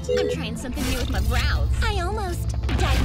I'm trying something new with my brows. I almost dyed